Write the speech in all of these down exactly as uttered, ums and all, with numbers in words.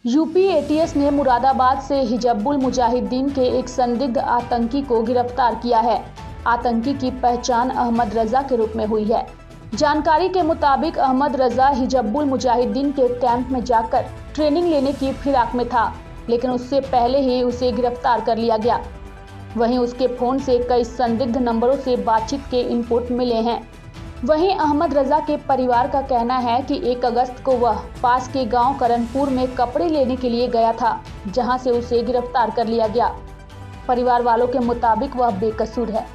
UP ATS ने मुरादाबाद से हिजबुल मुजाहिदीन के एक संदिग्ध आतंकी को गिरफ्तार किया है। आतंकी की पहचान अहमद रजा के रूप में हुई है। जानकारी के मुताबिक अहमद रजा हिजबुल मुजाहिदीन के कैंप में जाकर ट्रेनिंग लेने की फिराक में था, लेकिन उससे पहले ही उसे गिरफ्तार कर लिया गया। वहीं उसके फोन से कई संदिग्ध नंबरों से बातचीत के इनपुट मिले हैं। वहीं अहमद रजा के परिवार का कहना है कि एक अगस्त को वह पास के गांव करणपुर में कपड़े लेने के लिए गया था, जहां से उसे गिरफ्तार कर लिया गया। परिवार वालों के मुताबिक वह बेकसूर है।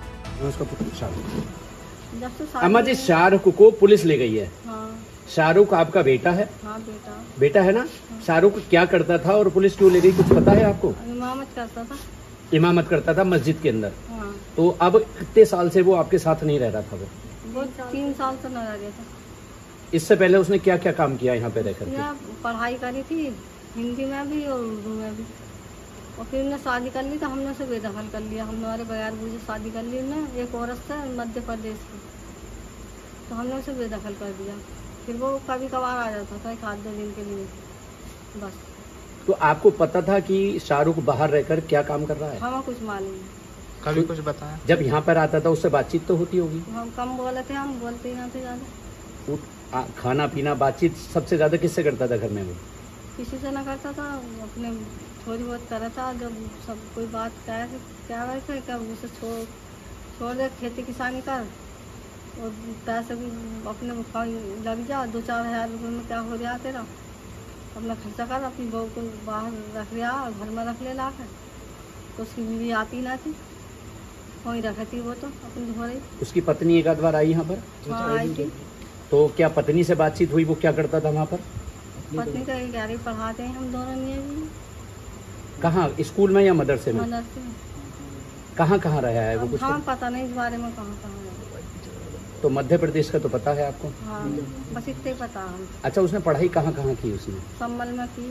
अम्मा जी, शाहरुख को पुलिस ले गई है। हाँ। शाहरुख आपका बेटा है? हाँ, बेटा बेटा है ना। हाँ। शाहरुख क्या करता था और पुलिस क्यों ले गई, कुछ पता है आपको? इमामत करता था। इमामत करता था मस्जिद के अंदर। हाँ। तो अब कितने साल से वो आपके साथ नहीं रह रहा था? वो वो तीन साल से न रह गया था। इससे पहले उसने क्या क्या काम किया यहाँ पे रहकर? पढ़ाई करी थी, हिंदी में भी और उर्दू में भी, और फिर उन्हें शादी कर ली तो हमने उसे बेदखल कर लिया। हमने हमारे बगैर बुझे शादी कर ली ना एक औरत से मध्य प्रदेश की, तो हमने उसे बेदखल कर दिया। फिर वो कभी कभार आ जाता था एक आध दो दिन के लिए बस। तो आपको पता था कि शाहरुख बाहर रहकर क्या काम कर रहा है? हमें कुछ मालूम नहीं। कभी कुछ बताया? जब यहाँ पर आता था उससे बातचीत तो होती होगी? हम कम बोले थे, हम बोलते ही ना थे ज्यादा। खाना पीना बातचीत सबसे ज्यादा किससे करता था घर में? वो किसी से ना करता था, अपने थोड़ी बहुत करा था। जब सब कोई बात क्या क्या वैसे क्या उसे छोड़ छोड़ दे खेती किसानी कर, और पैसे भी अपने लग जा, दो चार हजार रुपये में क्या हो रहा तेरा, अपना खर्चा कर, अपनी बहू को बाहर रख लिया और घर में रख ले ला कर। तो उसकी बीवी आती ना थी, वहीं रखती वो तो अपनी धो रही। उसकी पत्नी एक आध बार आई यहाँ पर? हाँ, आई थी। तो क्या पत्नी से बातचीत हुई? वो क्या करता था वहाँ पर? पत्नी का ग्यारहवीं पढ़ाते हैं हम दोनों नहीं। कहाँ, स्कूल में या मदरसे में? मदरसे में। कहाँ कहाँ रहा है वो? कुछ हाँ, पता नहीं इस बारे में कहाँ कहाँ रहा। तो मध्य प्रदेश का तो पता है आपको? हाँ, बस इतना ही पता है। अच्छा, उसने पढ़ाई कहाँ कहाँ की उसने? संभल में की।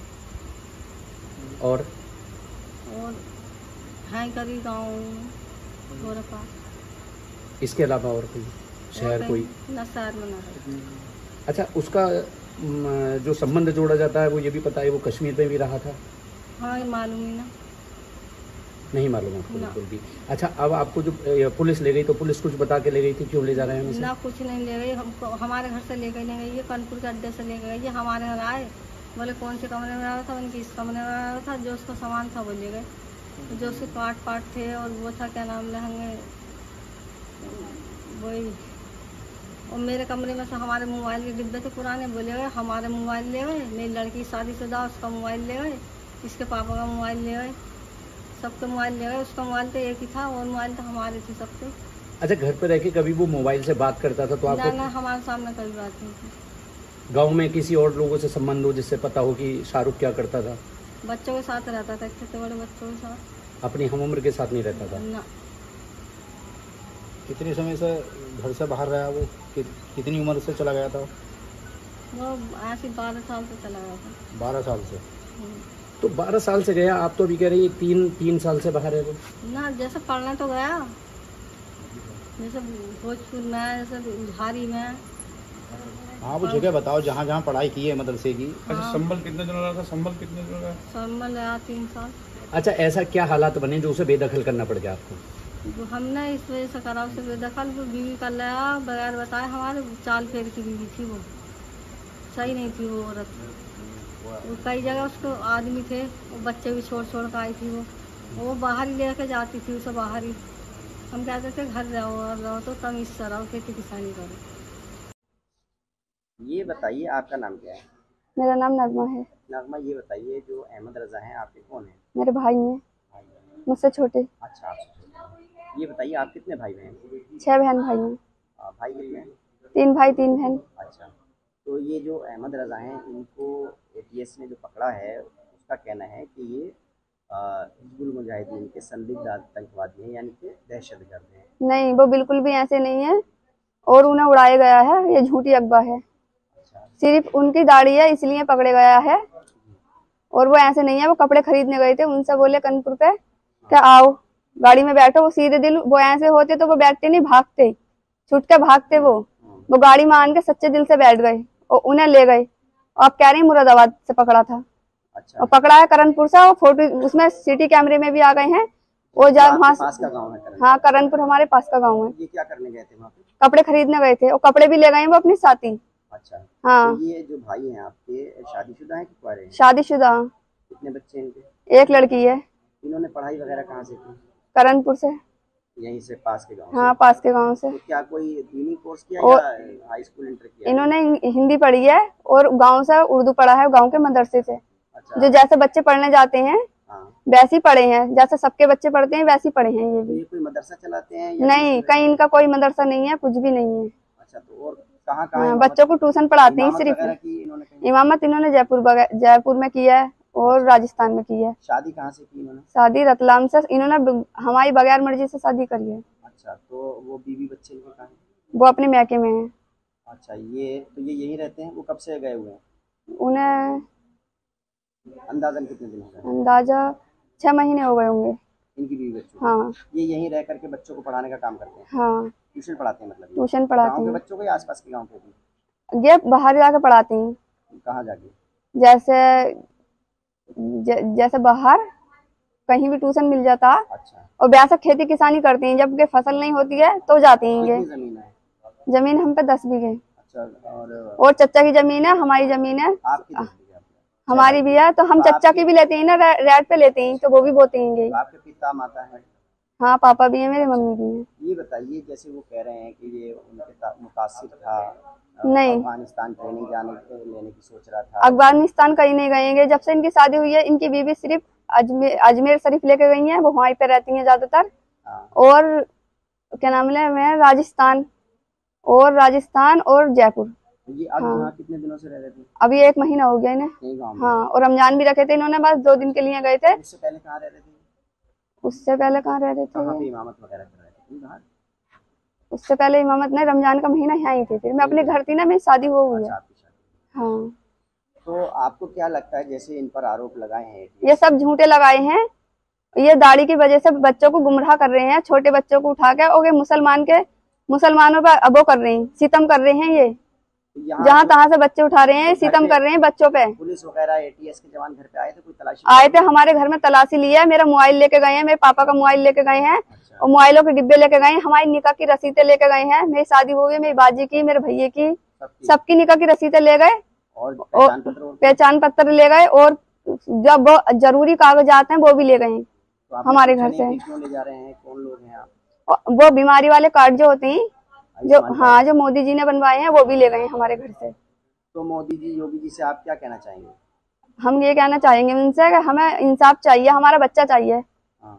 और और हाई करी गाँव। इसके अलावा और कोई शहर कोई? ना शहर में ना। अच्छा, उसका जो संबंध जोड़ा जाता है वो ये भी पता है वो कश्मीर में भी रहा था? हाँ, मालूम ही ना। नहीं मालूम आपको बिल्कुल भी? अच्छा, अब आपको जो पुलिस ले गई तो पुलिस कुछ बता के ले गई थी, क्यों ले जा रहे हैं? ना, कुछ नहीं ले गई हमको। हमारे घर से ले गई नहीं गई, ये कानपुर के अड्डे से ले गई। ये हमारे घर आए, बोले कौन से कमरे में रहा था, उनकी इस कमरे में रहा था। जो उसका सामान था वो ले गए, जो उसके पार्ट पार्ट थे और वो था क्या नाम लहंगे वही। और मेरे कमरे में से हमारे मोबाइल के डिब्बे थे पुराने, वो ले गए। हमारे मोबाइल ले गए, मेरी लड़की शादीशुदा उसका मोबाइल ले गए, इसके पापा का मोबाइल ले गए, सबके मोबाइल ले गए। उसका मोबाइल तो एक ही था और मोबाइल तो हमारे थे सबके। अच्छा, घर पर रह के कभी वो मोबाइल से बात करता था तो आपको? ना ना, हमारे सामने कभी बात नहीं थी। गाँव में किसी और लोगों से संबंध हो जिससे पता हो कि शाहरुख क्या करता था? बच्चों के साथ रहता था, छोटे बड़े बच्चों के साथ। अपनी हम उम्र के साथ नहीं रहता था ना। कितने समय से घर से बाहर रहा वो? कि, कितनी उम्र से चला गया था वो? ऐसे बारह साल से चला गया था। बारह साल से? तो बारह साल से गया, आप तो अभी कह रही है तीन तीन साल से बाहर है वो? ना, जैसे पढ़ने तो गया, जैसे भोजपुर में, जैसे उधारी में। हाँ, वो जगह बताओ जहाँ जहाँ पढ़ाई की है मदरसे की। हाँ। अच्छा, संभल कितने दिन रहा था? संभल कितने दिन रहा? संभल रहा तीन साल। अच्छा, ऐसा क्या हालात बने जो उसे बेदखल करना पड़ गया आपको? हमने इस वजह से करा उसे बेदखल। वो बीवी कर लिया बगैर बताए, हमारे चाल फेर की बीवी थी वो, सही नहीं थी वो औरत। वो कई जगह उसको आदमी थे, वो बच्चे भी छोड़ छोड़ कर आई थी। वो वो बाहर ही लेके जाती थी उसे, बाहर ही। हम कहते थे घर रहो और रहो तो तमीज़ से रहो, खेती किसानी करो। ये बताइए, आपका नाम क्या है? मेरा नाम नगमा है। नगमा, ये बताइए जो अहमद रजा हैं आपके कौन है? मेरे भाई हैं, मुझसे छोटे। अच्छा, आपसे। ये बताइए, आप कितने भाई बहन? छह बहन भाई हैं। भाई कितने? तीन भाई तीन बहन। अच्छा, तो ये जो अहमद रजा हैं इनको एटीएस ने जो पकड़ा है उसका कहना है कि ये हिजबुल मुजाहिदीन के संदिग्ध आतंकवादी हैं, यानी कि दहशतगर्द हैं। नहीं, वो बिल्कुल भी ऐसे नहीं है और उन्हें उड़ाया गया है, ये झूठी अफवाह है। सिर्फ उनकी दाढ़ी है इसलिए पकड़े गया है, और वो ऐसे नहीं है। वो कपड़े खरीदने गए थे, उनसे बोले कानपुर पे क्या आओ गाड़ी में बैठो, वो सीधे दिल। वो ऐसे होते तो वो बैठते नहीं, भागते, छुट के भागते। वो वो गाड़ी में आन के सच्चे दिल से बैठ गए और उन्हें ले गए। और आप कह रही हैं मुरादाबाद से पकड़ा था। अच्छा। और पकड़ा है करणपुर से। वो फोटो उसमें सिटी कैमरे में भी आ गए हैं। वो जा वहाँ पास का गांव है करण? हाँ, करणपुर हमारे पास का गाँव है। ये क्या करने गए थे वहाँ पे? कपड़े खरीदने गए थे और कपड़े भी ले गए हैं वो अपनी साथी। अच्छा। हाँ। तो ये जो भाई हैं आपके शादीशुदा हैं कि कुंवारे हैं? शादीशुदा। कितने बच्चे हैं इनके? एक लड़की है। इन्होंने पढ़ाई वगैरह कहाँ से की? करणपुर से। यहीं से पास के गांव हाँ, से? पास के गांव से। तो क्या कोई दीनी कोर्स किया और या हाई स्कूल इंटर किया? इन्होंने हिंदी पढ़ी है और गांव से उर्दू पढ़ा है, गांव के मदरसे से। अच्छा। जो जैसे बच्चे पढ़ने जाते हैं हाँ। वैसे ही पढ़े हैं, जैसे सबके बच्चे पढ़ते हैं वैसे ही पढ़े हैं ये तो भी। ये कोई मदरसा चलाते हैं या नहीं, कहीं इनका कोई मदरसा नहीं है, कुछ भी नहीं है। अच्छा। तो और कहाँ कहाँ हाँ, बच्चों को ट्यूशन पढ़ाते हैं सिर्फ। इन्होंने? इमामत इन्होंने जयपुर जयपुर में की है और राजस्थान में की है। शादी कहाँ से की इन्होंने? शादी रतलाम से। इन्होंने हमारी बगैर मर्जी से शादी करी है। अच्छा। तो वो बीवी बच्चे इनके कहाँ हैं? वो अपने मैके में है। अच्छा। ये तो ये यहीं रहते हैं? वो कब से गए हुए हैं? उन्हें अंदाजन कितने दिन हो गए? अंदाजा छह महीने हो गए होंगे। इनकी बीवी बच्चों? हाँ। ये यहीं रह करके बच्चों को पढ़ाने का काम करते हैं? हाँ, ट्यूशन पढ़ाते हैं मतलब? ट्यूशन पढ़ाते गाँव के हैं। बच्चों को या आसपास के गाँव के भी? ये बाहर जाके पढ़ाते हैं। कहाँ जाके? जैसे ज, जैसे बाहर कहीं भी ट्यूशन मिल जाता। अच्छा। और वैसे खेती किसानी करते हैं, जब फसल नहीं होती है तो जाते हैं ये। कितनी जमीन है? जमीन हम पे दस बीघे। अच्छा। और और चचा की जमीन है, हमारी जमीन है, आपकी दस बीघा? हमारी भी है। तो हम तो चचा की भी लेते हैं ना, रे- रेट पे लेते हैं, तो वो भी बोते हैं। आपके पिता माता है? हाँ, पापा भी है, मेरी मम्मी भी है। ये बताइए, जैसे वो कह रहे हैं कि ये उनके ता- मुतासिर था, नहीं। अफगानिस्तान ट्रेनिंग जाने लेने की सोच रहा था। अफगानिस्तान कहीं नहीं गएंगे। जब से इनकी शादी हुई है इनकी बीवी सिर्फ अजमेर अजमेर शरीफ लेके गई है, वो वहीं पे रहती हैं ज्यादातर। हाँ। और क्या नाम है, मैं राजस्थान और राजस्थान और जयपुर। ये अब हाँ। यहाँ कितने दिनों से रह रहे थे? अभी एक महीना हो गया इन्हें। यही गाँव में? हाँ, और रमजान भी रखे थे इन्होंने, बस दो दिन के लिए गए थे। उससे पहले कहाँ रह रहे थे? उससे पहले कहाँ रह रहे कहाँ पे थे? इमामत वगैरह कर रहे थे? बाहर? उससे पहले इमामत नहीं, रमजान का महीना यहाँ ही थे। फिर मैं अपने घर थी ना, मेरी शादी हो हुई है। अच्छा, आपकी शादी। हाँ। तो आपको क्या लगता है, जैसे इन पर आरोप लगाए हैं ये सब झूठे लगाए हैं। ये दाढ़ी की वजह से बच्चों को गुमराह कर रहे हैं, छोटे बच्चों को उठा के। और ये मुसलमान के मुसलमानों पर अबो कर रहे हैं, सितम कर रहे हैं। ये जहाँ तहाँ से बच्चे उठा रहे हैं, सितम कर रहे हैं बच्चों पे। पुलिस वगैरह एटीएस के जवान घर पे आए थे? कोई तलाशी आए थे, हमारे घर में तलाशी लिया है। मेरा मोबाइल लेके गए हैं, मेरे पापा का मोबाइल लेके गए हैं। अच्छा। और मोबाइलों के डिब्बे लेके गए हैं, हमारी निकाह की रसीदें लेके गए हैं। मेरी शादी हुई है, मेरी बाजी की, मेरे भैया की, सबकी? सबकी निकाह की रसीदें ले गए। और और पहचान पत्र? पहचान पत्र ले गए। और जब वो जरूरी कागजात हैं वो भी ले गए हैं तो आप हमारे पूछा घर नहीं से। कि क्यों ले जा रहे हैं, कौन लोग हैं आप? और वो बीमारी वाले कार्ड जो होते हैं, जो आयुष्मान हाँ जो मोदी जी ने बनवाए हैं, वो भी ले गए हैं हमारे घर से। तो मोदी जी, योगी जी से आप क्या कहना चाहेंगे? हम ये कहना चाहेंगे उनसे कि हमें इंसाफ चाहिए, हमारा बच्चा चाहिए। हाँ।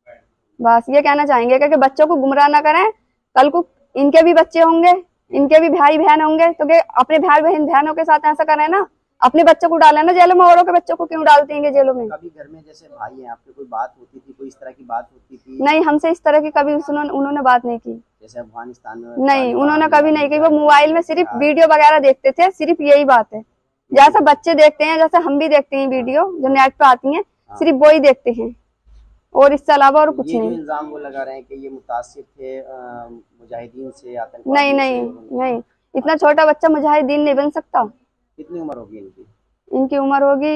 बस ये कहना चाहेंगे कि बच्चों को गुमराह ना करें। कल को इनके भी बच्चे होंगे, इनके भी भाई बहन होंगे, तो अपने भाई बहन बहनों के साथ ऐसा करें ना। अपने बच्चों को डाले ना जेलों में, औरों के बच्चों को क्यों डालते हैं जेलों में? कभी घर में जैसे भाई हैं आपके, कोई बात होती थी, कोई इस तरह की बात होती थी? नहीं, हमसे इस तरह की कभी उन्होंने उन्होंने बात नहीं की। जैसे अफगानिस्तान में? नहीं, उन्होंने कभी नहीं की। वो मोबाइल में सिर्फ वीडियो वगैरह देखते थे, सिर्फ यही बात है। जैसा बच्चे देखते हैं, जैसे हम भी देखते हैं वीडियो जो नेट पे आती हैं, सिर्फ वो ही देखते हैं, और इसके अलावा और कुछ ये जो नहीं। इल्जाम वो लगा रहे हैं कि ये मुतासिर थे अ, मुजाहिदीन से, आतंकवादियों नहीं से, नहीं और- नहीं, इतना छोटा बच्चा मुजाहिदीन नहीं बन सकता। कितनी उम्र होगी इनकी? इनकी उम्र होगी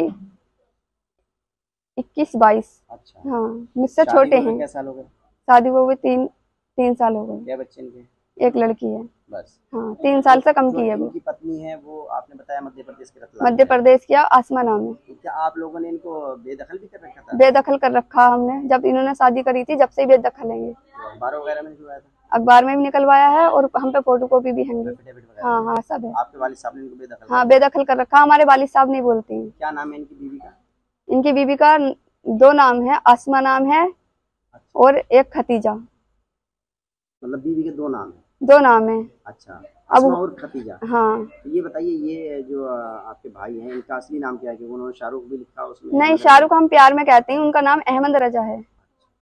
इक्कीस बाईस। अच्छा। हाँ, मुझसे शादी छोटे को हैं। क्या साल हो गए? शादी को भी तीन तीन साल हो गए। क्या बच्चे इनके? एक लड़की है। बस? हाँ, तीन साल से कम जो की है वो। इनकी पत्नी है वो आपने बताया मध्य प्रदेश के रतलाम मध्य में है। प्रदेश की आसमा नाम है। तो क्या आप लोगों ने इनको बेदखल भी कर रखा था? बेदखल कर रखा हमने, जब इन्होंने शादी करी थी जब से ही बेदखल है ये। तो अखबार वगैरह में निकलवाया था? अखबार में भी निकलवाया है और हम पे फोटो कॉपी भी है। एफिडेविट वगैरह? हाँ हाँ, सब है। आपके वालिद साहब ने इनको बेदखल हाँ, कर बेदखल कर रखा। हमारे वालिद साहब नहीं बोलते हैं। क्या नाम है इनकी बीवी का? इनकी बीवी का दो नाम है, आसमा नाम है और एक खतीजा। मतलब बीवी के दो नाम है? दो नाम है। अच्छा। अब अस्मा और खतीजा। हाँ। तो ये बताइए, ये जो अ, आपके भाई हैं, इनका असली नाम क्या है? कि उन्होंने शाहरुख भी लिखा उसमें? नहीं, शाहरुख हम प्यार में कहते हैं, उनका नाम अहमद रजा है।